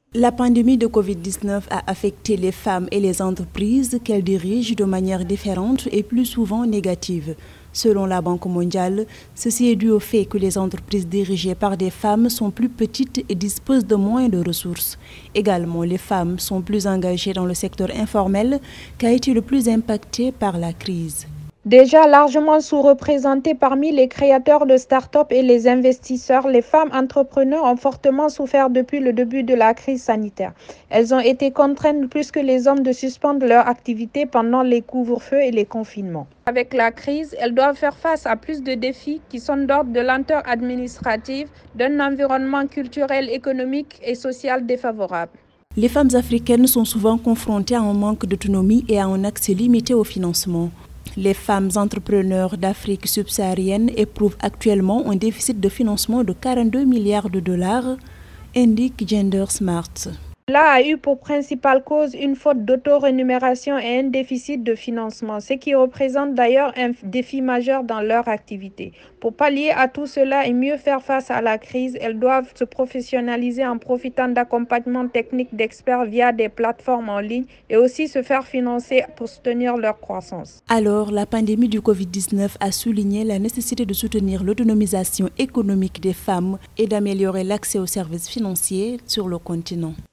La pandémie de Covid-19 a affecté les femmes et les entreprises qu'elles dirigent de manière différente et plus souvent négative. Selon la Banque mondiale, ceci est dû au fait que les entreprises dirigées par des femmes sont plus petites et disposent de moins de ressources. Également, les femmes sont plus engagées dans le secteur informel qui a été le plus impacté par la crise. Déjà largement sous-représentées parmi les créateurs de start-up et les investisseurs, les femmes entrepreneurs ont fortement souffert depuis le début de la crise sanitaire. Elles ont été contraintes plus que les hommes de suspendre leur activité pendant les couvre-feux et les confinements. Avec la crise, elles doivent faire face à plus de défis qui sont d'ordre de lenteur administrative, d'un environnement culturel, économique et social défavorable. Les femmes africaines sont souvent confrontées à un manque d'autonomie et à un accès limité au financement. Les femmes entrepreneurs d'Afrique subsaharienne éprouvent actuellement un déficit de financement de 42 milliards de dollars, indique Gender Smart. Cela a eu pour principale cause une faute d'auto-rémunération et un déficit de financement, ce qui représente d'ailleurs un défi majeur dans leur activité. Pour pallier à tout cela et mieux faire face à la crise, elles doivent se professionnaliser en profitant d'accompagnement technique d'experts via des plateformes en ligne et aussi se faire financer pour soutenir leur croissance. Alors, la pandémie du Covid-19 a souligné la nécessité de soutenir l'autonomisation économique des femmes et d'améliorer l'accès aux services financiers sur le continent.